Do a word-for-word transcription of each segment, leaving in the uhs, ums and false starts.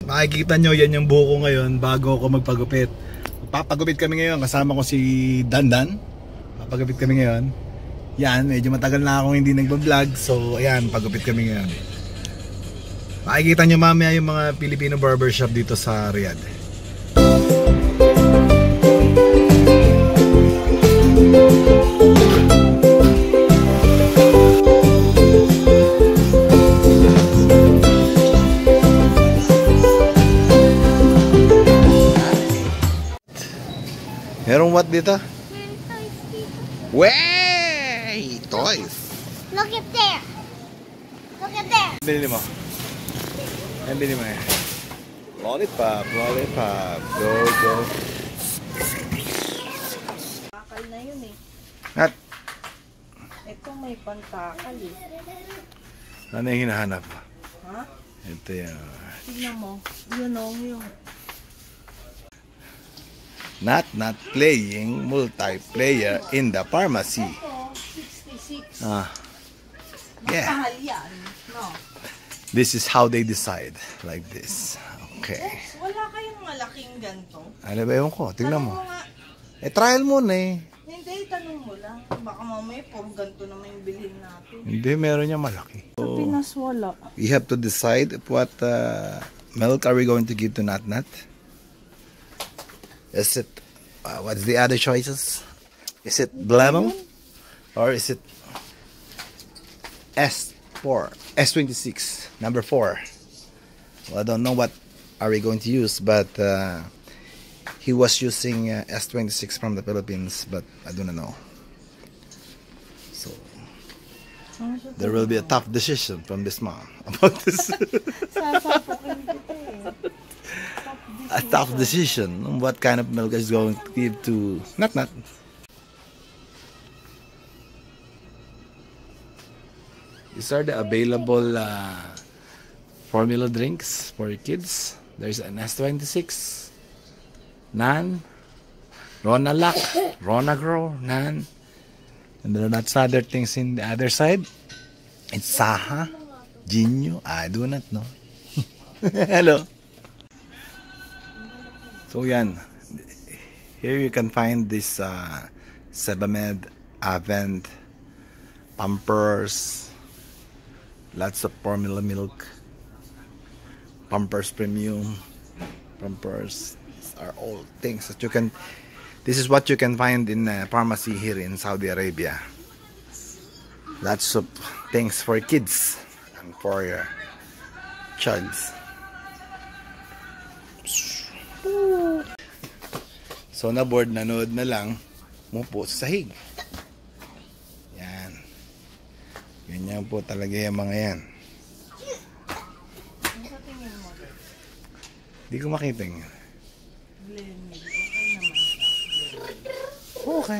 Makikita nyo, yan yung buhok ko ngayon bago ako magpagupit. Papagupit kami ngayon, kasama ko si Dandan. Papagupit kami ngayon. Yan, medyo matagal na akong hindi nagbablog. So ayan, pagupit kami ngayon. Makikita nyo mamaya yung mga Filipino barbershop dito sa Riyadh. Merong what dito? Meron toys dito. Wey! Toys! Look at there! Look at there! Bili mo. Ayan, bili mo eh. Lollipop, lollipop. Go, go. Pantakal na yun eh. Nat! Ito may pantakal eh. Ano yung hinahanap? Ha? Ito yan. Tignan mo. Yun o, yung... Natnat playing multiplayer in the pharmacy. sixty-six. Ah. Yeah. Mahal yan. No. This is how they decide. Like this. Okay. Oops, wala kayong malaking ganito. Ano ba yun ko? Tingnan mo. Tanong nga. Eh, trial muna eh. Hindi, tanong mo lang. Baka mamaya puro ganito naman yung bilhin natin. Hindi, meron niya malaki. Sa Pinas wala. We have to decide what uh, milk are we going to give to Natnat. Is it, uh, what's the other choices? Is it Blemel? Or is it S four, S twenty-six, number four? Well, I don't know what are we going to use, but uh, he was using uh, S twenty-six from the Philippines, but I don't know. So, there will be a tough decision from this mom about this. Sasapukin kita eh. A tough decision on what kind of milk is going to give to Natnat. These are the available uh, formula drinks for your kids. There's an S twenty-six, Nan, Ronalac, Ronagro, Nan, and there are lots of other things in the other side. It's Saha, Jinyo. I do not know. Hello. So yan, here you can find this uh, Sebamed, Avent, Pampers, lots of formula milk, Pampers Premium, Pampers. These are all things that you can, this is what you can find in a pharmacy here in Saudi Arabia. Lots of things for kids and for your childs. So na board, nanood na lang, mupo sa sahig. Yan. Ganyan po talaga yung mga yan. Hindi ko makita yun. Okay.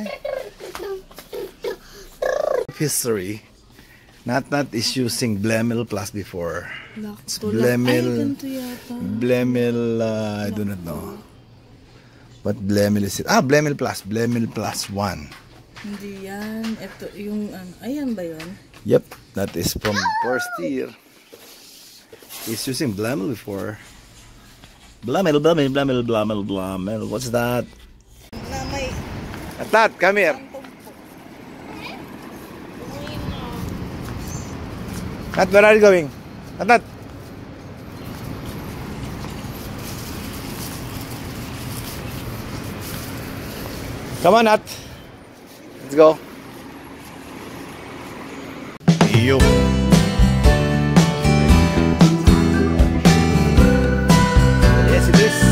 History. Natnat is using Blemel Plus before. It's Blemel, Blemel, uh, I do not know. What Blemel is it? Ah, Blemel Plus. Blemel Plus one. Hindi yan. Ito yung, ano, ayan ba yun? Yep, that is from first year. He's using Blemel before. Blemel, Blemel, Blemel, Blemel, Blemel. What's that? Na may... Natnat, come here. Nat, where are you going? Natnat. Come on, Nat. Let's go. Yo. Yes, it is.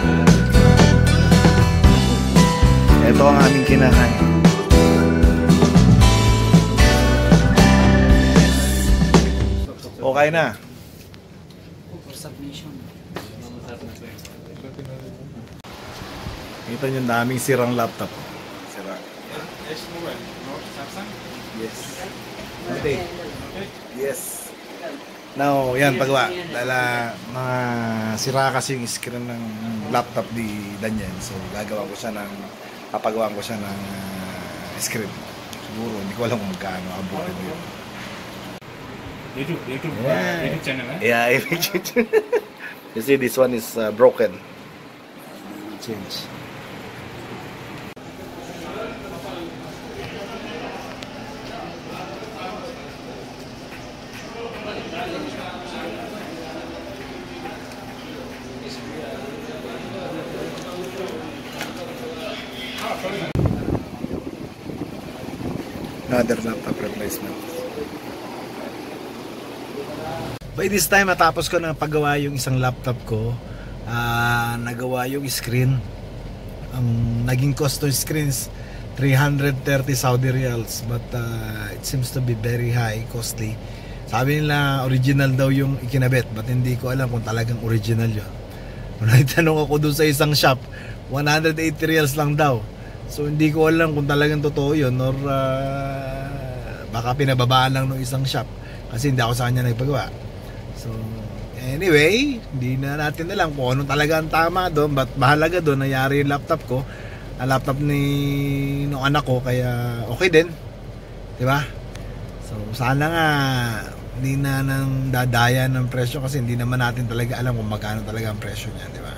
Ito ang aming kinakain. Okay na. Ito yung daming sirang laptop. Sira. Yes. Okay. Yes. Now, yan, pagawa. Dahil mga sira kasi yung screen ng laptop ni Daniel. So, gagawa ko siya ng, papagawa ko siya ng uh, screen. Siguro, hindi ko alam kung magkano. Abutin yun. YouTube, YouTube, Yeah. YouTube channel, eh? Yeah, YouTube channel. You see, this one is uh, broken. Change. Another laptop replacement. By this time, matapos ko na paggawa yung isang laptop ko, uh, nagawa yung screen. Ang naging cost ng screens three hundred thirty Saudi Riyals, but uh, it seems to be very high, costly. Sabi nila original daw yung ikinabit, but hindi ko alam kung talagang original yun. Kung nagtanong ako dun sa isang shop, one hundred eighty Riyals lang daw. So hindi ko alam kung talagang totoo yun or uh, baka pinababaan lang ng isang shop kasi hindi ako sa kanya nagpagawa. So anyway, hindi na natin alam kung ano talaga ang tama doon, but mahalaga doon nangyari yung laptop ko, ang laptop ni nung anak ko, kaya okay din, di ba? So sana nga hindi na nang dadaya ng presyo kasi hindi naman natin talaga alam kung magkano talaga ang presyo niya, di ba?